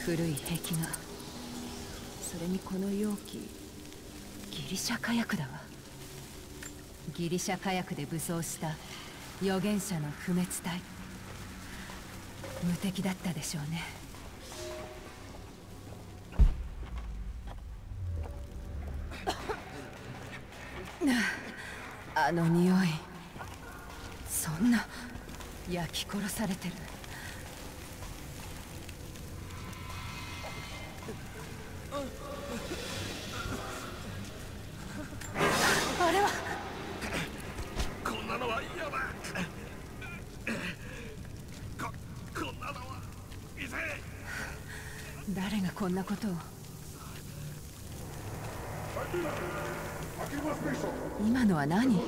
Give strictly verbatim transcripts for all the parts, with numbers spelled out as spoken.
古い壁画、それにこの容器、ギリシャ火薬だわ。ギリシャ火薬で武装した預言者の不滅体。無敵だったでしょうね。あの匂い、そんな焼き殺されてる。あれはこんなのは嫌だ。ここんなのは見せ。 誰がこんなことを。今のは何？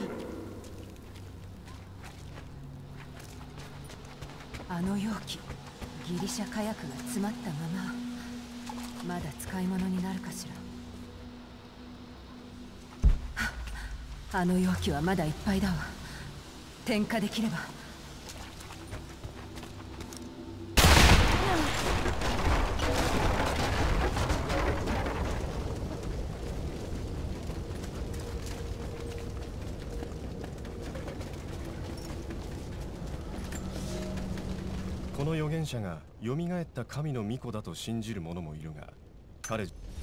あの容器、ギリシャ火薬が詰まったまま、まだ使い物になるかしら。あの容器はまだいっぱいだわ。点火できれば。 この預言者が蘇った神の御子だと信じる者もいるが、彼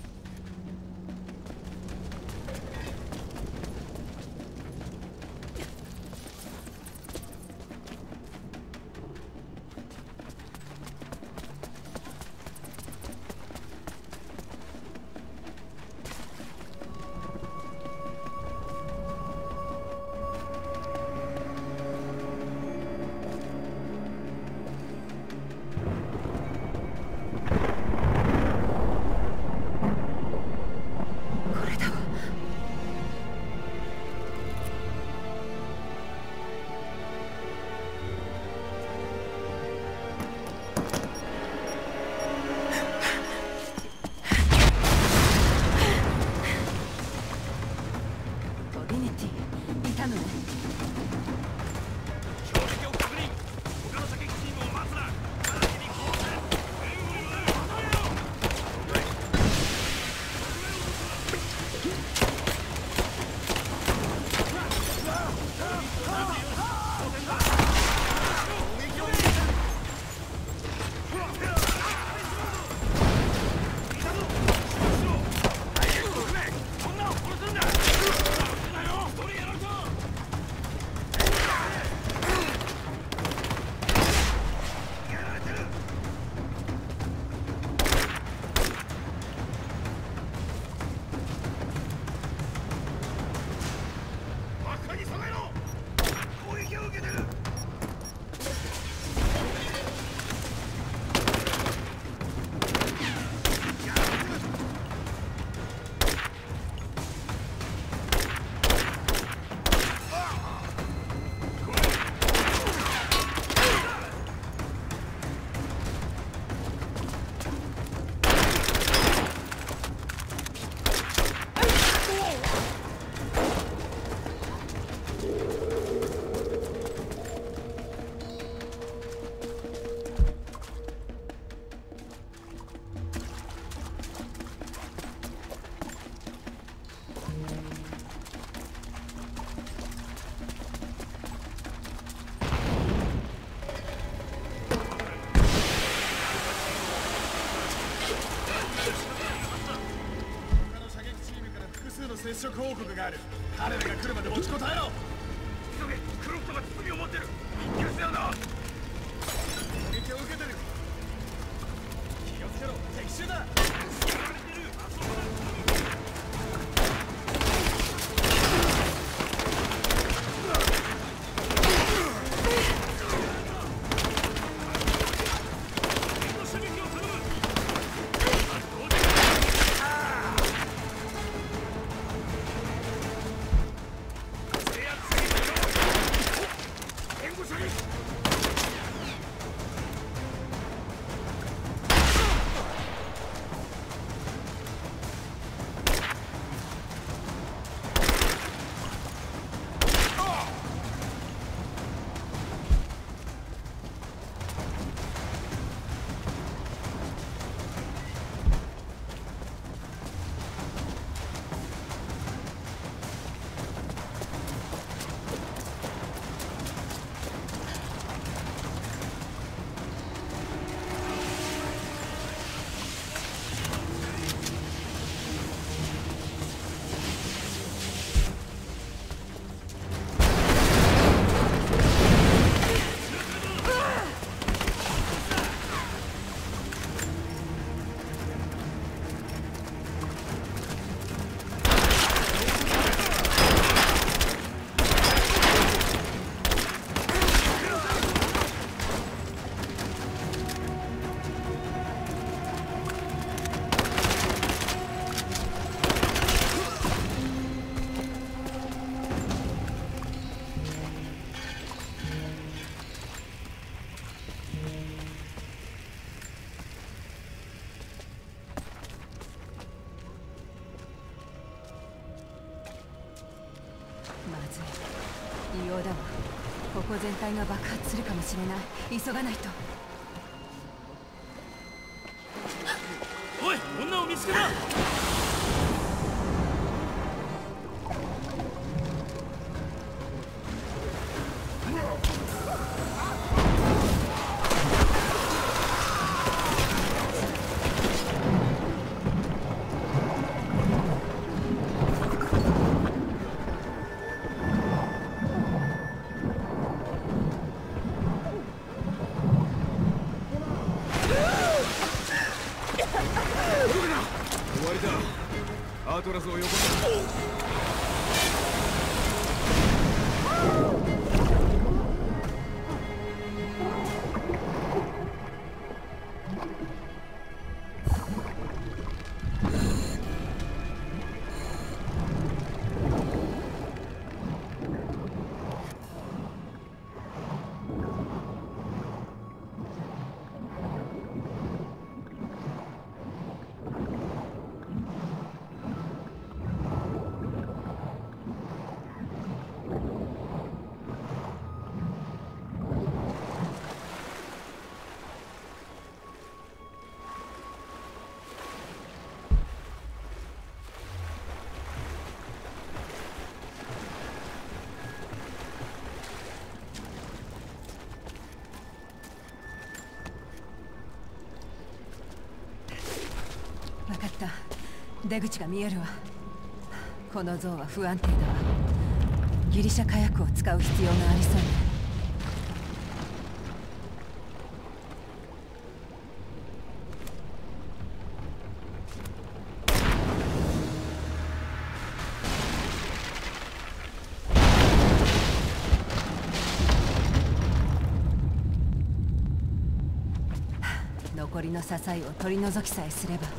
接触報告がある。彼らが来るまで持ちこたえろ。急げ、クロフトが包みを持ってる。一気にせよな。攻撃を受けてる。気をつけろ、敵襲だ。 異様だわ。ここ全体が爆発するかもしれない。急がないと。 おい、女を見つけた。終わりだ。アートラスをよこせ。 分かった。出口が見えるわ。この像は不安定だわ。ギリシャ火薬を使う必要がありそうね。残りの支えを取り除きさえすれば。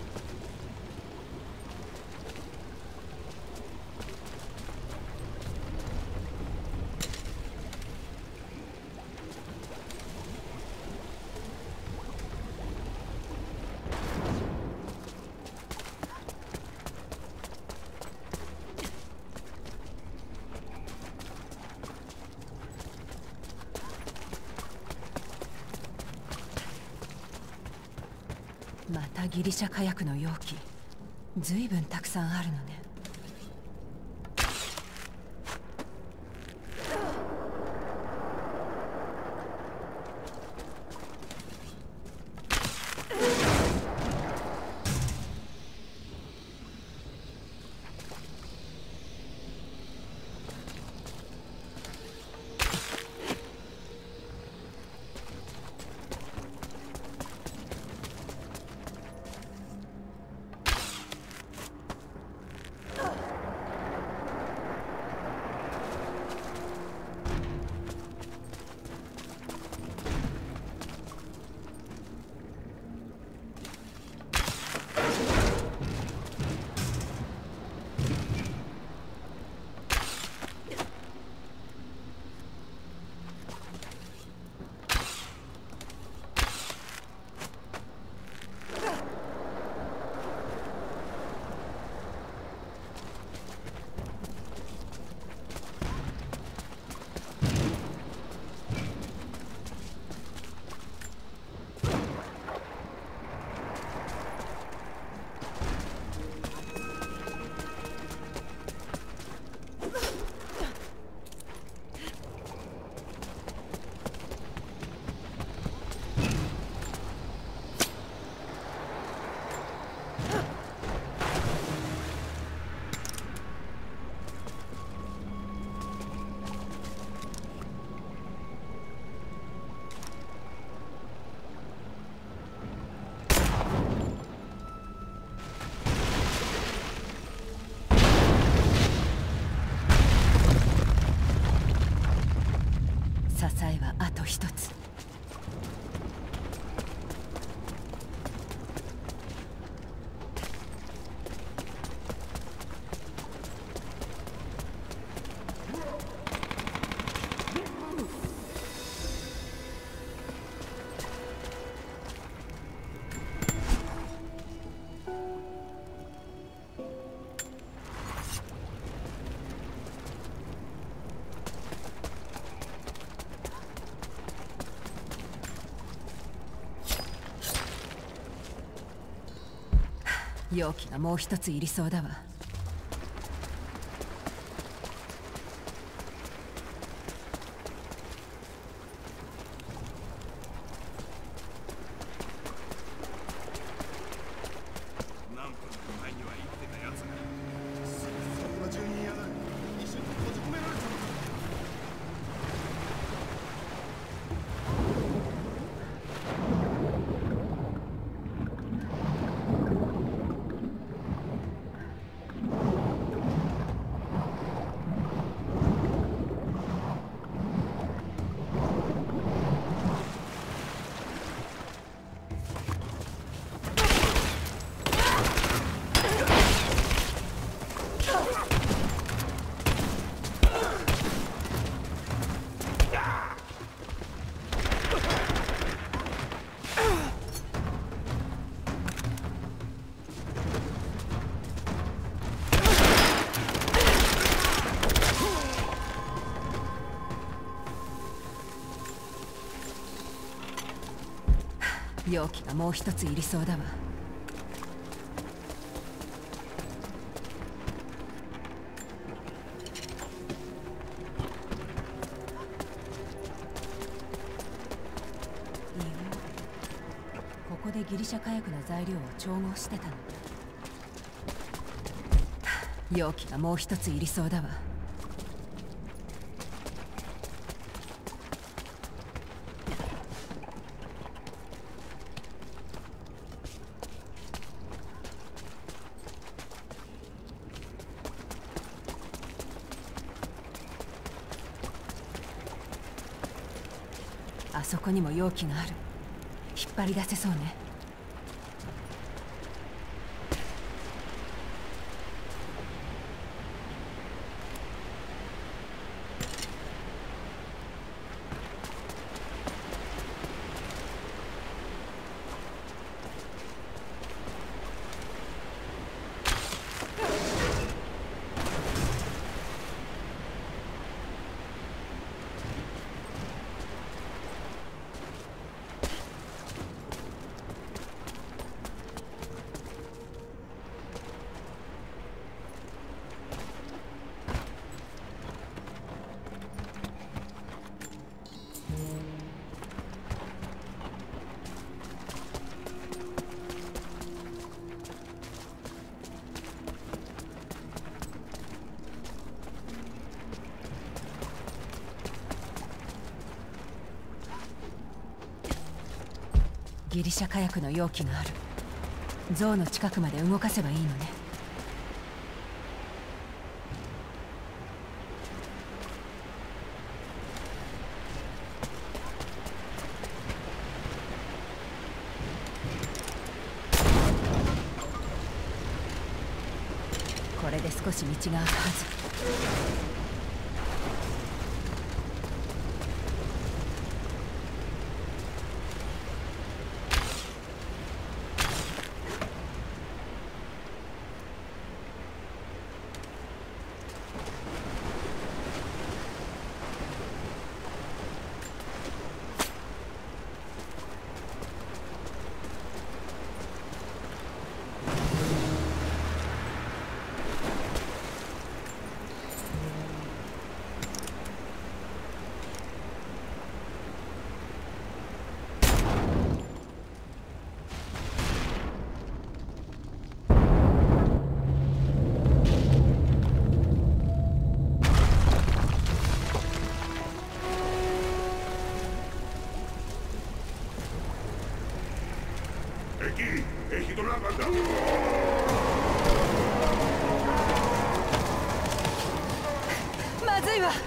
またギリシャ火薬の容器。ずいぶんたくさんあるのね。支えはあと一つ。 容器がもう一ついりそうだわ。 何分も前には生きてたやつがそんな住人やだ一緒に閉じ込められたのか。容器がもう一ついりそうだわ。いいわ。ここでギリシャ火薬の材料を調合してたの。容器がもう一ついりそうだわ。あそこにも容器がある。引っ張り出せそうね。ギリシャ火薬の容器がある。像の近くまで動かせばいいのね。これで少し道が開くはず。まずいわ。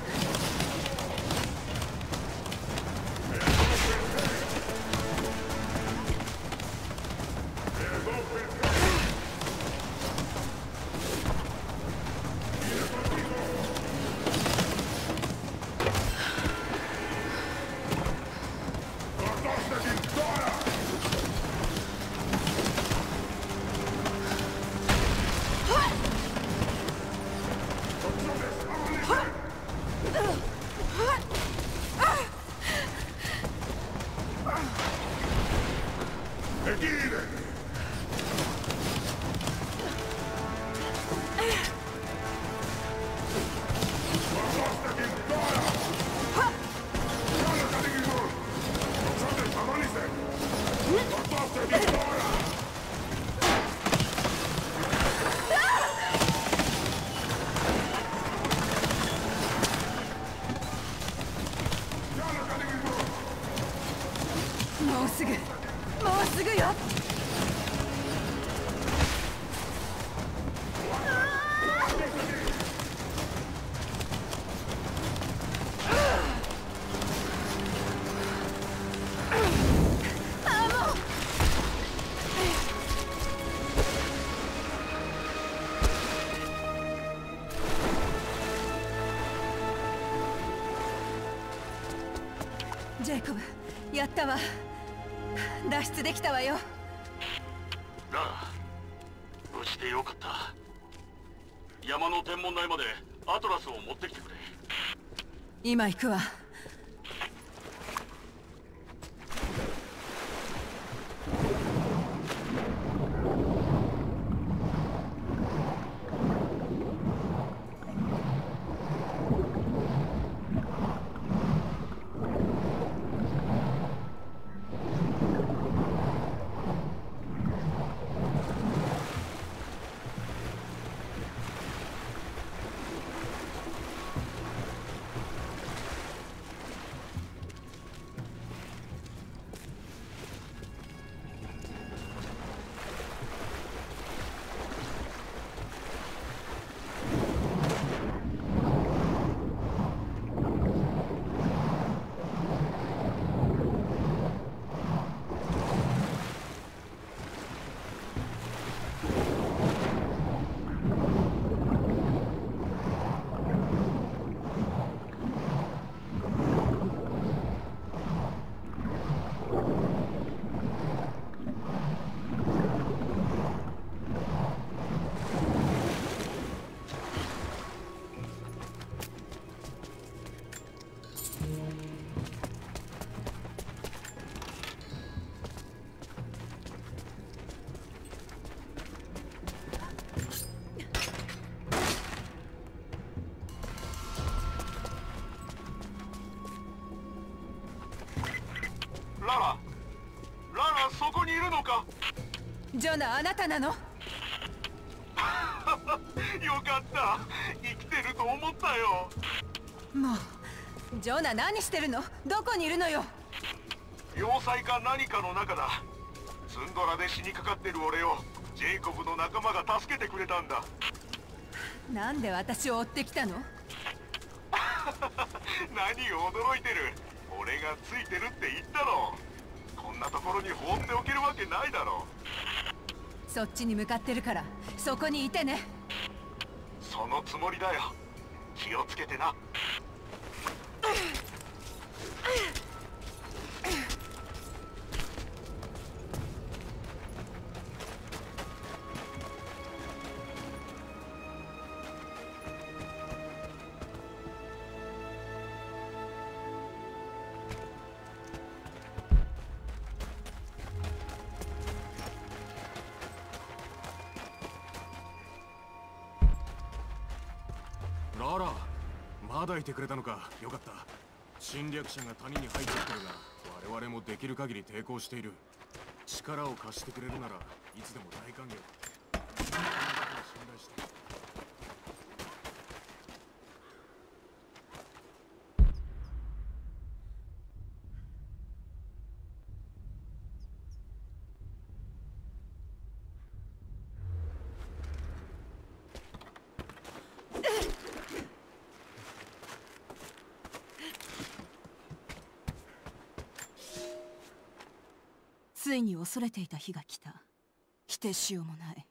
もうすぐもうすぐよ。ジェイコブ、やったわ。脱出できたわよ。 ララ、無事でよかった。山の天文台までアトラスを持ってきてくれ。 今行くわ。 ララ、ララ、そこにいるのか。 ジョナ、あなたなの？ よかった、生きてると思ったよ。 もうジョナ、何してるの？どこにいるのよ。 要塞か何かの中だ。ツンドラで死にかかってる俺をジェイコブの仲間が助けてくれたんだ。 なんで私を追ってきたの？ 何を驚いてる。俺がついてるって言ったろ。こんなところに放っておけるわけないだろ。 そっちに向かってるからそこにいてね。 そのつもりだよ。気をつけてな。 ララ、まだいてくれたのか。よかった。侵略者が谷に入ってきてるが、我々もできる限り抵抗している。力を貸してくれるならいつでも大歓迎。信頼して。 ついに恐れていた日が来た。否定しようもない。